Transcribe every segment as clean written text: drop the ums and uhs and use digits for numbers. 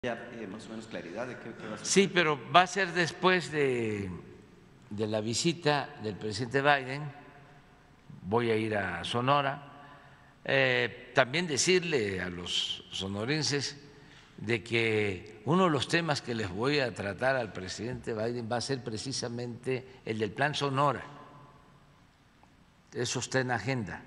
ya más o menos claridad de qué va a ser. Sí, pero va a ser después de la visita del presidente Biden. Voy a ir a Sonora. También decirle a los sonorenses de que uno de los temas que les voy a tratar al presidente Biden va a ser precisamente el del Plan Sonora. Eso está en agenda.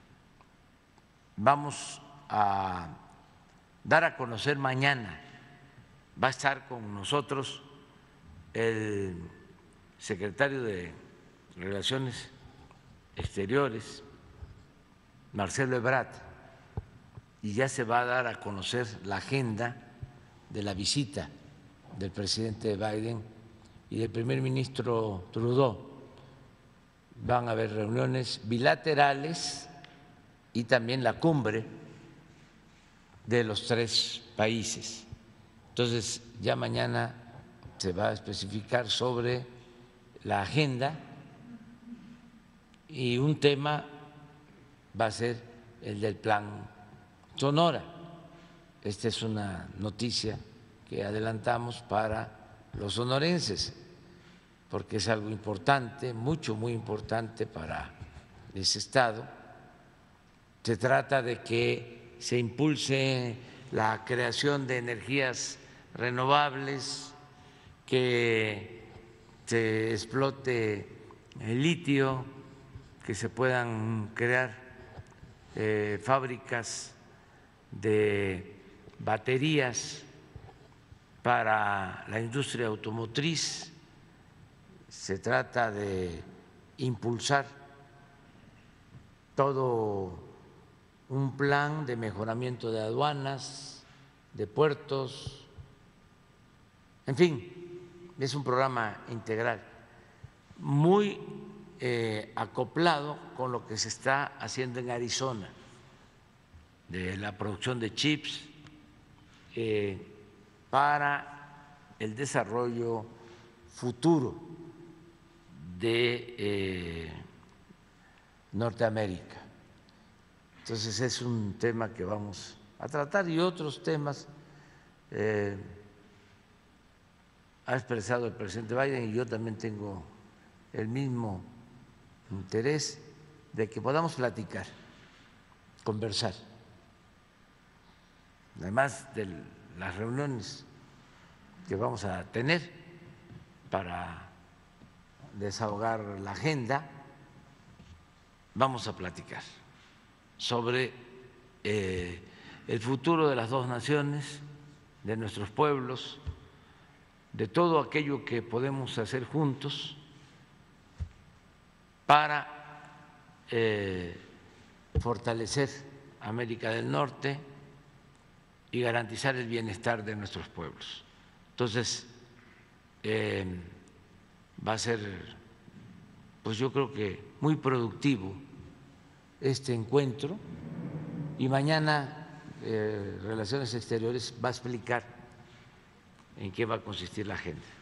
Vamos a dar a conocer mañana, va a estar con nosotros el secretario de Relaciones Exteriores, Marcelo Ebrard, y ya se va a dar a conocer la agenda de la visita del presidente Biden y del primer ministro Trudeau. Van a haber reuniones bilaterales y también la cumbre de los tres países. Entonces, ya mañana se va a especificar sobre la agenda y un tema va a ser el del Plan Sonora. Esta es una noticia que adelantamos para los sonorenses, porque es algo importante, muy importante para ese estado. Se trata de que se impulse la creación de energías renovables, que se explote el litio, que se puedan crear fábricas de baterías para la industria automotriz. Se trata de impulsar todo un plan de mejoramiento de aduanas, de puertos, en fin, es un programa integral muy acoplado con lo que se está haciendo en Arizona, de la producción de chips para el desarrollo futuro de Norteamérica. Entonces es un tema que vamos a tratar y otros temas. Ha expresado el presidente Biden y yo también tengo el mismo interés de que podamos platicar, conversar, además de las reuniones que vamos a tener para desahogar la agenda, vamos a platicar sobre el futuro de las dos naciones, de nuestros pueblos, de todo aquello que podemos hacer juntos para fortalecer América del Norte y garantizar el bienestar de nuestros pueblos. Entonces, va a ser, pues yo creo que muy productivo este encuentro, y mañana Relaciones Exteriores va a explicar en qué va a consistir la agenda.